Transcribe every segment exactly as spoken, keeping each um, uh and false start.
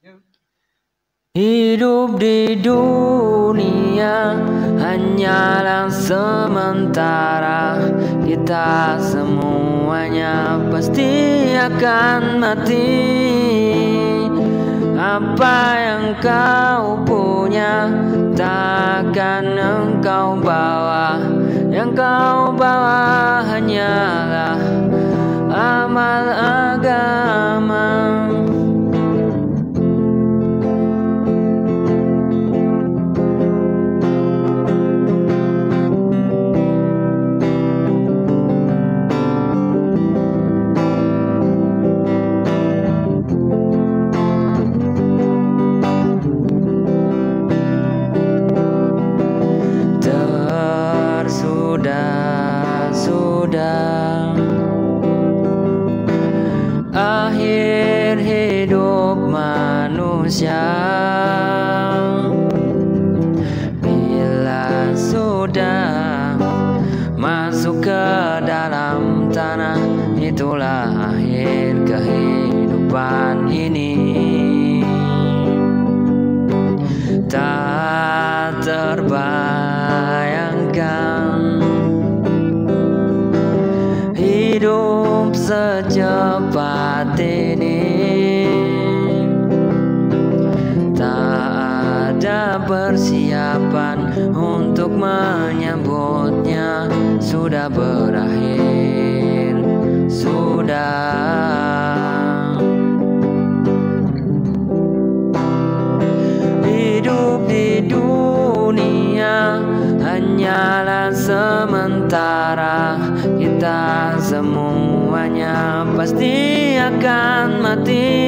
Hidup di dunia hanyalah sementara. Kita semuanya pasti akan mati. Apa yang kau punya takkan engkau bawa. Yang kau bawa hanyalah amal agama. Sudah, sudah akhir hidup manusia. Bila sudah masuk ke dalam tanah, itulah akhir kehidupan ini. Tak terbayangkan hidup secepat ini. Tak ada persiapan untuk menyambutnya. Sudah berakhir, sudah. Hidup di dunia hanyalah sementara. Kita semuanya pasti akan mati.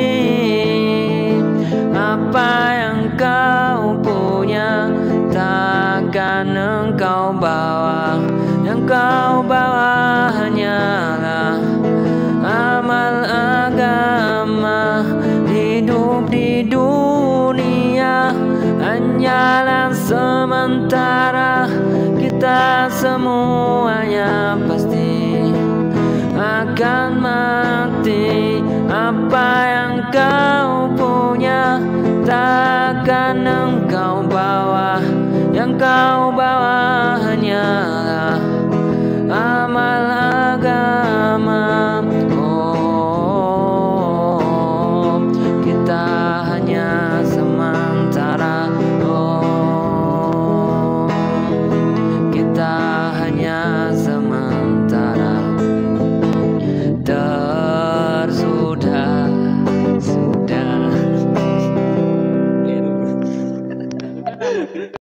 Apa yang kau punya takkan engkau bawa. Yang kau bawa hanyalah amal agama. Hidup di dunia hanyalah sementara. Kita semuanya pasti akan mati. Apa yang kau punya takkan engkau bawa. Yang kau bawa hanyalah amal agama. Oh, kita hanya sementara. Oh, kita hanya sementara. Tersudah, sudah.